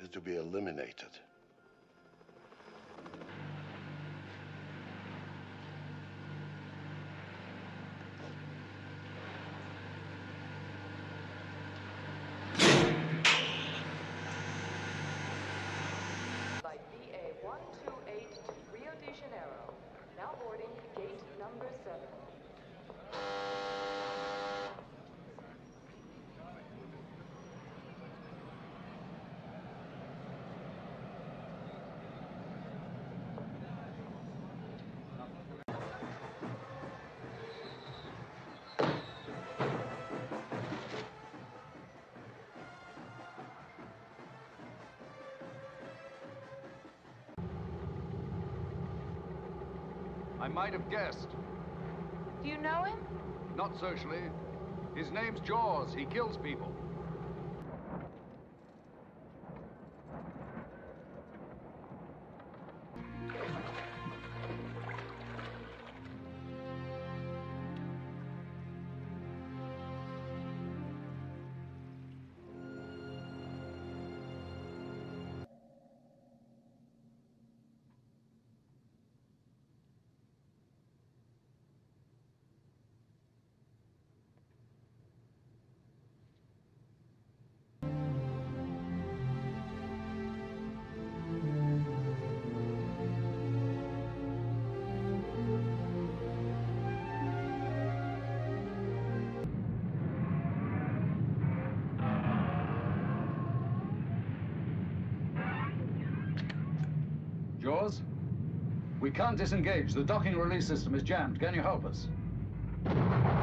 needed to be eliminated. Flight BA128 to Rio de Janeiro. Now boarding gate number 7. I might have guessed. Do you know him? Not socially. His name's Jaws. He kills people. Jaws? We can't disengage. The docking release system is jammed. Can you help us?